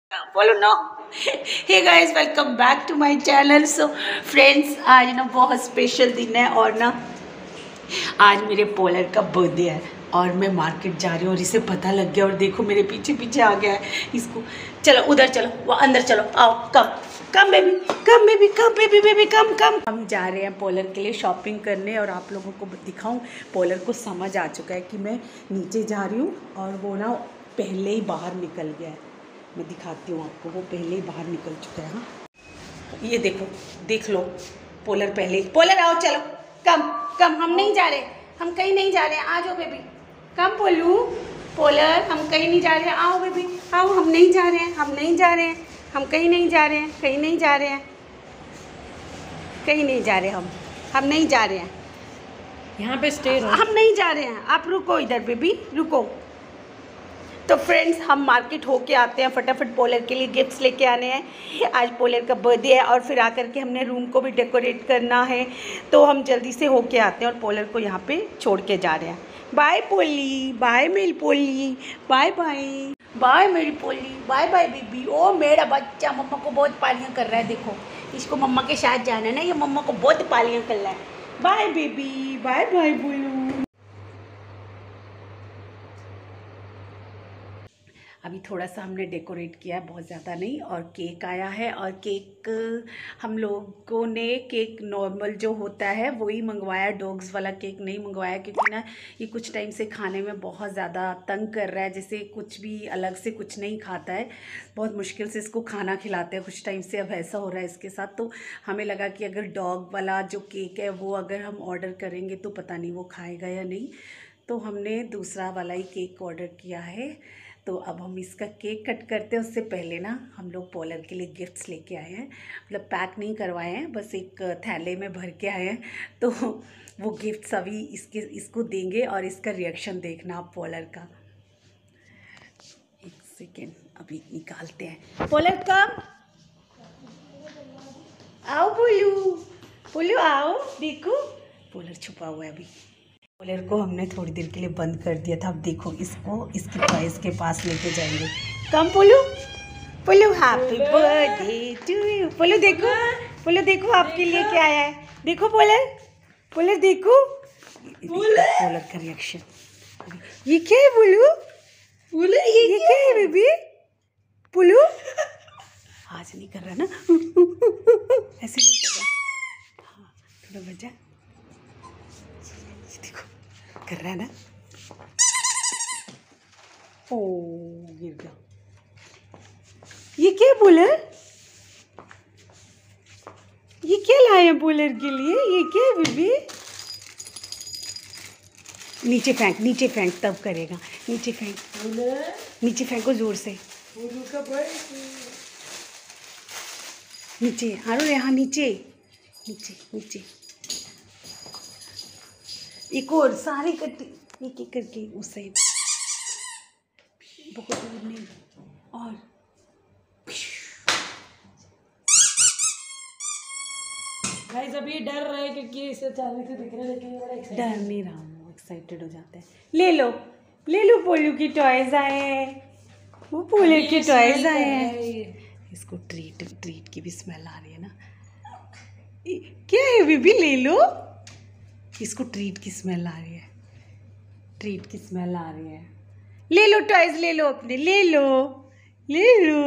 बोलो ना। Hey guys, welcome back to my channel. So friends, आज ना बहुत स्पेशल दिन है और ना आज मेरे पोलर का बर्थडे है और मैं मार्केट जा रही हूँ और इसे पता लग गया और देखो मेरे पीछे पीछे आ गया है। इसको चलो उधर चलो, वो अंदर चलो, आओ come come baby, come baby, come baby, baby come come. हम जा रहे हैं पोलर के लिए शॉपिंग करने और आप लोगों को दिखाऊं। पोलर को समझ आ चुका है कि मैं नीचे जा रही हूँ और वो ना पहले ही बाहर निकल गया है। मैं दिखाती हूँ आपको, वो पहले ही बाहर निकल चुका है। हाँ ये देखो, देख लो, पोलर पहले ही। पोलर आओ, चलो कम कम, हम नहीं जा रहे, हम कहीं नहीं जा रहे हैं, आ जाओ बेबी, कम पोलू। पोलर, हम कहीं नहीं जा रहे हैं, आओ बेबी आओ, हम नहीं जा रहे हैं, हम नहीं जा रहे हैं, हम कहीं नहीं जा रहे हैं, कहीं नहीं जा रहे हैं, कहीं नहीं जा रहे, हम नहीं जा रहे हैं, यहाँ पे स्टे रहो। हम नहीं जा रहे हैं, आप रुको इधर बेबी, रुको। तो फ्रेंड्स, हम मार्केट होके आते हैं, फटाफट पोलर के लिए गिफ्ट्स लेके आने हैं। आज पोलर का बर्थडे है और फिर आकर के हमने रूम को भी डेकोरेट करना है, तो हम जल्दी से होके आते हैं और पोलर को यहाँ पे छोड़ के जा रहे हैं। बाय पोली, बाय मेरी पोली, बाय बाय, बाय मेरी पोली, बाय बाय बेबी। ओ मेरा बच्चा मम्मा को बहुत पालियाँ कर रहा है, देखो इसको मम्मा के साथ जाना है ना, ये मम्मा को बहुत पालियाँ कर रहा है। बाय बेबी, बाय बाय बोलू। अभी थोड़ा सा हमने डेकोरेट किया है, बहुत ज़्यादा नहीं, और केक आया है। और केक हम लोगों ने केक नॉर्मल जो होता है वही मंगवाया, डॉग्स वाला केक नहीं मंगवाया, क्योंकि ना ये कुछ टाइम से खाने में बहुत ज़्यादा तंग कर रहा है, जैसे कुछ भी अलग से कुछ नहीं खाता है, बहुत मुश्किल से इसको खाना खिलाते हैं कुछ टाइम से। अब ऐसा हो रहा है इसके साथ, तो हमें लगा कि अगर डॉग वाला जो केक है वो अगर हम ऑर्डर करेंगे तो पता नहीं वो खाएगा या नहीं, तो हमने दूसरा वाला ही केक ऑर्डर किया है। तो अब हम इसका केक कट करते हैं, उससे पहले ना हम लोग पोलर के लिए गिफ्ट्स लेके आए हैं, मतलब पैक नहीं करवाए हैं, बस एक थैले में भर के आए हैं। तो वो गिफ्ट्स अभी इसको देंगे और इसका रिएक्शन देखना आप पोलर का। एक सेकेंड, अभी निकालते हैं। पोलर कम, आओ पोलू, पोलू आओ, देखो पोलर छुपा हुआ है अभी। पोलर को हमने थोड़ी देर के लिए बंद कर दिया था, अब देखो इसको इसके टॉयज के पास लेके जाएंगे। कम पोलू, पोलू हैप्पी बर्थडे टू यू। पोलू देखो, पोलू देखो आपके लिए क्या आया है, देखो पोलर, पोलर देखो, पोलर का रिएक्शन। ये क्या है पोलू, पोलू ये क्या है बेबी, पोलू आज नहीं कर रहा ना, ऐसे नहीं कर रहा, हाँ थोड़ा बजा, देखो कर रहा है ना। ओ गिर गया। ये क्या पोलर, ये क्या लाए हैं पोलर के लिए, ये क्या है बेबी। नीचे फेंक, नीचे फेंक, तब करेगा, नीचे फेंक, नीचे फेंको जोर से, नीचे आरो, यहाँ नीचे, नीचे नीचे, एक और सारी कट्टी, एक एक करके उस साइड, बहुत दूर नहीं, और गाइस अभी डर रहा है क्योंकि इसे अचानक से दिख रहा है, लेकिन ये बड़ा डर नहीं रहा हूँ, एक्साइटेड हो जाते हैं। ले लो, ले लो, पोलू की टॉयज आए हैं, वो पोलर के टॉयज आए हैं। इसको ट्रीट की भी स्मेल आ रही है ना। क्या है बेबी, ले लो, इसको ट्रीट की स्मेल आ रही है, ट्रीट की स्मेल आ रही है। ले लो टॉयज, ले लो अपने, ले लो, ले लो।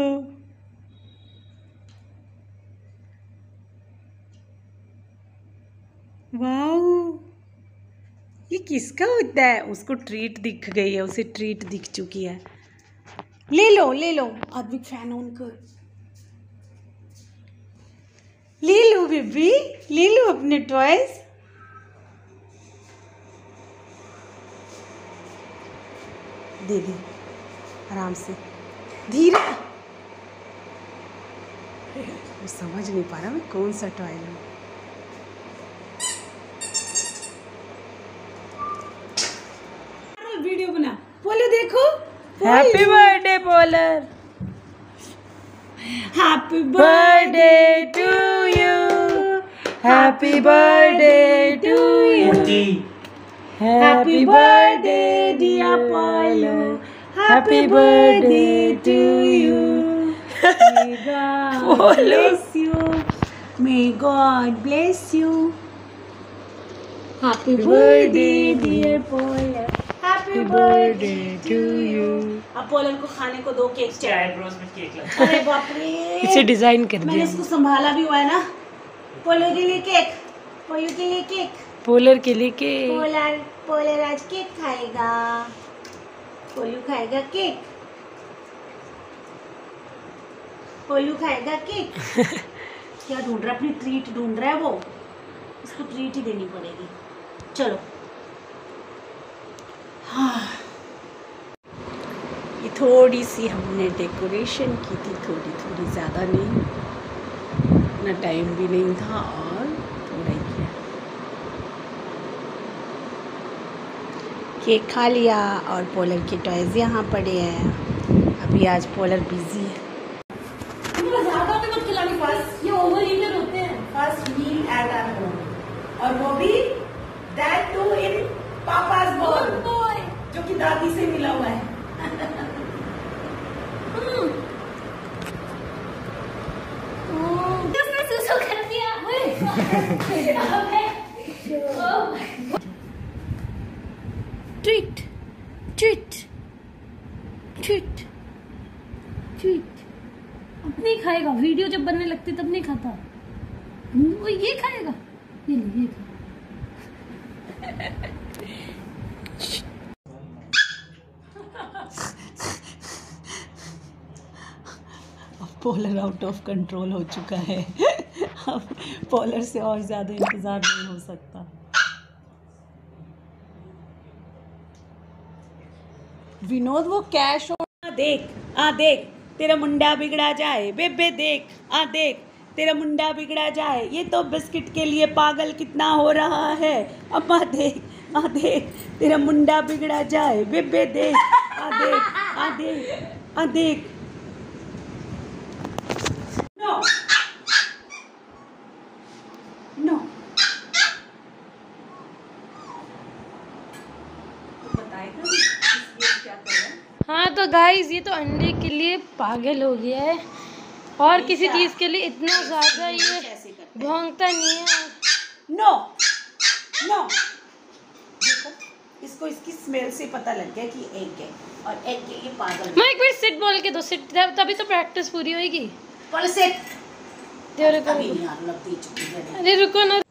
वाओ, ये किसका होता है, उसको ट्रीट दिख गई है, उसे ट्रीट दिख चुकी है। ले लो, ले लो, अभी फैन ऑन कर, ले लो बेबी, ले लो अपने टॉयज। दे दे आराम से, धीरे, वो समझ नहीं पा रहा मैं कौन सा टॉय लूं। वीडियो बना, पोलू देखो, happy birthday Polar, happy birthday to you, happy birthday to you, happy birthday dear पोलू, happy birthday to you. bless you. May God bless you. Happy birthday dear Polar. Happy birthday to you. अब Polar को खाने को 2 cake चाहिए। में cake लगा। अरे बाप रे। इसे डिजाइन कर दिया। मैंने इसको संभाला भी हुआ है ना। पोलर के लिए केक। पोलू के लिए केक। पोलर के लिए केक। पोलर आज केक खाएगा। पोलू खाएगा केक। पोलू खाएगा केक। क्या ढूंढ रहा है? अपनी ट्रीट ढूंढ रहा है वो। इसको ट्रीट ही देनी पड़ेगी। चलो। हाँ, ये थोड़ी सी हमने डेकोरेशन की थी, थोड़ी ज़्यादा नहीं, इतना टाइम भी नहीं था और थोड़ा ही किया। केक खा लिया और पोलर के टॉयज यहाँ पड़े हैं। अभी आज पोलर बिजी है। ज़्यादा भी मत खिलानी फास्ट, ये ओवर ईटर होते हैं। First meal at our home, और वो भी दैट टू इन पापा's bowl, जो कि दादी से मिला हुआ है। उसने सुसु कर दिया। Treat treat treat treat. अब नहीं खाएगा, वीडियो जब बनने लगती तब नहीं खाता वो। ये खाएगा, ये ले ये खा। पोलर आउट ऑफ कंट्रोल हो चुका है। अब पोलर से और ज़्यादा इंतज़ार नहीं हो सकता। विनोद वो कैश देख, देख तेरा मुंडा बिगड़ा जाए, बेबे देख, देख तेरा मुंडा बिगड़ा जाए। ये तो बिस्किट के लिए पागल कितना हो रहा है। अम्मा देख, देख तेरा मुंडा बिगड़ा जाए, बेबे देख, देख, देख, देख। नो नो, बताएगा क्या कर रहा है। हाँ तो गाइस, ये तो अंडे के लिए पागल हो गया है और किसी चीज के लिए इतना ज्यादा ये भौंकता नहीं है। नो नो, देखो इसको इसकी स्मेल से पता लग गया कि एग है, और एग के ये पागल है। मैं एक बार सिट बोल के दो, सिट, तभी तो प्रैक्टिस पूरी होगी। बोल सिट। रुको, अभी नहीं आने लगती चुकी है। अरे रुको ना,